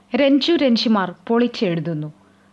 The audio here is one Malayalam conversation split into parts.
Renju Renjimar പൊളിച്ചെഴുതുന്നു.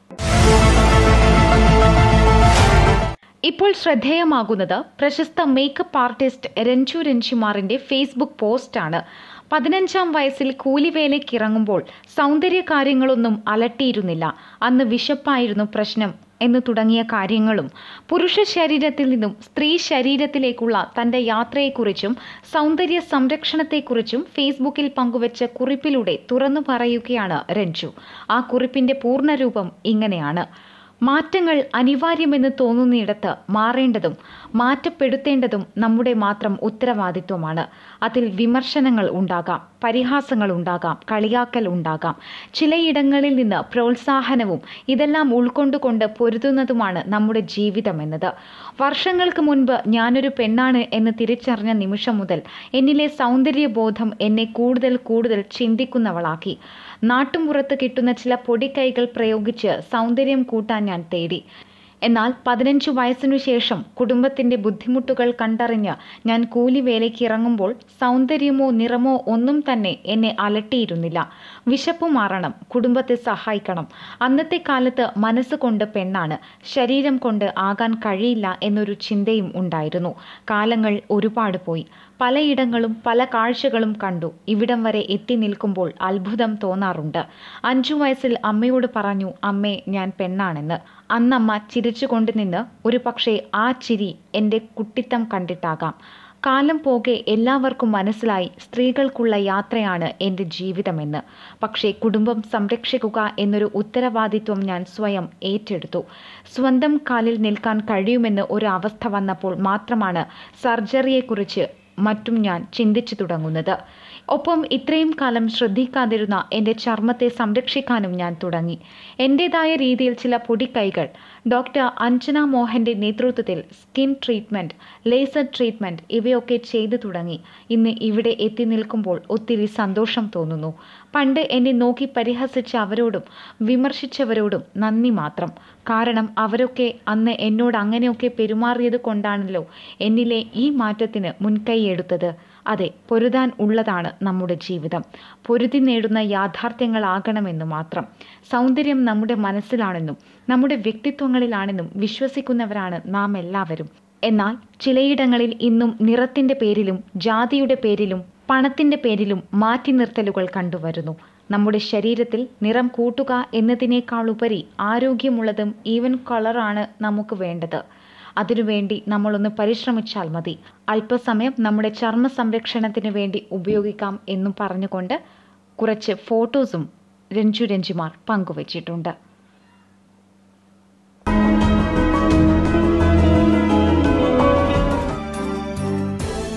ഇപ്പോൾ ശ്രദ്ധേയമാകുന്നത് പ്രശസ്ത മേക്കപ്പ് ആർട്ടിസ്റ്റ് രഞ്ജു രഞ്ജിമാറിന്റെ ഫേസ്ബുക്ക് പോസ്റ്റാണ്. 15-ാം വയസ്സിൽ കൂലിവേലയ്ക്കിറങ്ങുമ്പോൾ സൗന്ദര്യകാര്യങ്ങളൊന്നും അലട്ടിയിരുന്നില്ല. അന്ന് വിശപ്പായിരുന്നു പ്രശ്നം എന്നു തുടങ്ങിയ കാര്യങ്ങളും പുരുഷ ശരീരത്തിൽ നിന്നും സ്ത്രീ ശരീരത്തിലേക്കുള്ള തന്റെ യാത്രയെക്കുറിച്ചും സൗന്ദര്യ സംരക്ഷണത്തെക്കുറിച്ചും ഫേസ്ബുക്കിൽ പങ്കുവച്ച കുറിപ്പിലൂടെ തുറന്നു പറയുകയാണ് രഞ്ജു. ആ കുറിപ്പിന്റെ പൂർണ്ണരൂപം ഇങ്ങനെയാണ്: മാറ്റങ്ങൾ അനിവാര്യമെന്ന് തോന്നുന്നിടത്ത് മാറേണ്ടതും മാറ്റപ്പെടുത്തേണ്ടതും നമ്മുടെ മാത്രം ഉത്തരവാദിത്വമാണ്. അതിൽ വിമർശനങ്ങൾ ഉണ്ടാകാം, പരിഹാസങ്ങൾ ഉണ്ടാകാം, കളിയാക്കൽ ഉണ്ടാകാം, ചിലയിടങ്ങളിൽ നിന്ന് പ്രോത്സാഹനവും. ഇതെല്ലാം ഉൾക്കൊണ്ടുകൊണ്ട് പൊരുതുന്നതുമാണ് നമ്മുടെ ജീവിതം എന്നത്. വർഷങ്ങൾക്ക് മുൻപ് ഞാനൊരു പെണ്ണാണ് എന്ന് തിരിച്ചറിഞ്ഞ നിമിഷം മുതൽ എന്നിലെ സൗന്ദര്യബോധം എന്നെ കൂടുതൽ ചിന്തിക്കുന്നവളാക്കി. നാട്ടുമ്പുറത്ത് കിട്ടുന്ന ചില പൊടിക്കൈകൾ പ്രയോഗിച്ച് സൗന്ദര്യം കൂട്ടാൻ ഞാൻ തേടി. എന്നാൽ 15 വയസ്സിനു ശേഷം കുടുംബത്തിന്റെ ബുദ്ധിമുട്ടുകൾ കണ്ടറിഞ്ഞ് ഞാൻ കൂലിവേലയ്ക്ക് ഇറങ്ങുമ്പോൾ സൗന്ദര്യമോ നിറമോ ഒന്നും തന്നെ എന്നെ അലട്ടിയിരുന്നില്ല. വിശപ്പ് മാറണം, കുടുംബത്തെ സഹായിക്കണം. അന്നത്തെ കാലത്ത് മനസ്സുകൊണ്ട് പെണ്ണാണ്, ശരീരം കൊണ്ട് ആകാൻ കഴിയില്ല എന്നൊരു ചിന്തയും ഉണ്ടായിരുന്നു. കാലങ്ങൾ ഒരുപാട് പോയി. പലയിടങ്ങളും പല കാഴ്ചകളും കണ്ടു. ഇവിടം വരെ എത്തി നിൽക്കുമ്പോൾ അത്ഭുതം തോന്നാറുണ്ട്. 5 വയസ്സിൽ അമ്മയോട് പറഞ്ഞു, അമ്മേ ഞാൻ പെണ്ണാണെന്ന്. അന്നമ്മ ചിരിച്ചുകൊണ്ട് നിന്ന്. ഒരു പക്ഷേ ആ ചിരി എൻ്റെ കുട്ടിത്തം കണ്ടിട്ടാകാം. കാലം പോകെ എല്ലാവർക്കും മനസ്സിലായി സ്ത്രീകൾക്കുള്ള യാത്രയാണ് എൻ്റെ ജീവിതമെന്ന്. പക്ഷേ കുടുംബം സംരക്ഷിക്കുക എന്നൊരു ഉത്തരവാദിത്വം ഞാൻ സ്വയം ഏറ്റെടുത്തു. സ്വന്തം കാലിൽ നിൽക്കാൻ കഴിയുമെന്ന് ഒരു അവസ്ഥ വന്നപ്പോൾ മാത്രമാണ് സർജറിയെക്കുറിച്ച് മറ്റും ഞാൻ ചിന്തിച്ചു തുടങ്ങുന്നത്. ഒപ്പം ഇത്രയും കാലം ശ്രദ്ധിക്കാതിരുന്ന എൻ്റെ ചർമ്മത്തെ സംരക്ഷിക്കാനും ഞാൻ തുടങ്ങി. എൻ്റെതായ രീതിയിൽ ചില പൊടിക്കൈകൾ ഡോക്ടർ അഞ്ജന മോഹൻ്റെ നേതൃത്വത്തിൽ സ്കിൻ ട്രീറ്റ്മെൻറ്റ്, ലേസർ ട്രീറ്റ്മെൻറ്റ് ഇവയൊക്കെ ചെയ്തു തുടങ്ങി. ഇന്ന് ഇവിടെ എത്തി നിൽക്കുമ്പോൾ ഒത്തിരി സന്തോഷം തോന്നുന്നു. പണ്ട് എന്നെ നോക്കി പരിഹസിച്ച അവരോടും വിമർശിച്ചവരോടും നന്ദി മാത്രം. കാരണം അവരൊക്കെ അന്ന് എന്നോട് അങ്ങനെയൊക്കെ പെരുമാറിയത് കൊണ്ടാണല്ലോ എന്നിലെ ഈ മാറ്റത്തിന് മുൻകൈയെടുത്തത്. അതെ, പൊരുതാൻ ഉള്ളതാണ് നമ്മുടെ ജീവിതം. പൊരുതി നേടുന്ന യാഥാർത്ഥ്യങ്ങളാകണമെന്ന് മാത്രം. സൗന്ദര്യം നമ്മുടെ മനസ്സിലാണെന്നും നമ്മുടെ വ്യക്തിത്വങ്ങളിലാണെന്നും വിശ്വസിക്കുന്നവരാണ് നാം എല്ലാവരും. എന്നാൽ ചിലയിടങ്ങളിൽ ഇന്നും നിറത്തിൻ്റെ പേരിലും ജാതിയുടെ പേരിലും പണത്തിൻ്റെ പേരിലും മാറ്റി നിർത്തലുകൾ കണ്ടുവരുന്നു. നമ്മുടെ ശരീരത്തിൽ നിറം കൂട്ടുക എന്നതിനേക്കാളുപരി ആരോഗ്യമുള്ളതും ഈവൻ കളറാണ് നമുക്ക് വേണ്ടത്. അതിനുവേണ്ടി നമ്മളൊന്ന് പരിശ്രമിച്ചാൽ മതി. അല്പസമയം നമ്മുടെ ചർമ്മ സംരക്ഷണത്തിന് വേണ്ടി ഉപയോഗിക്കാം എന്നും പറഞ്ഞുകൊണ്ട് കുറച്ച് ഫോട്ടോസും രഞ്ജു രഞ്ജിമാർ പങ്കുവച്ചിട്ടുണ്ട്.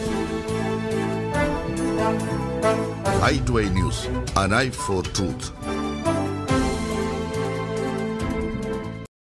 i2i News, an eye for truth.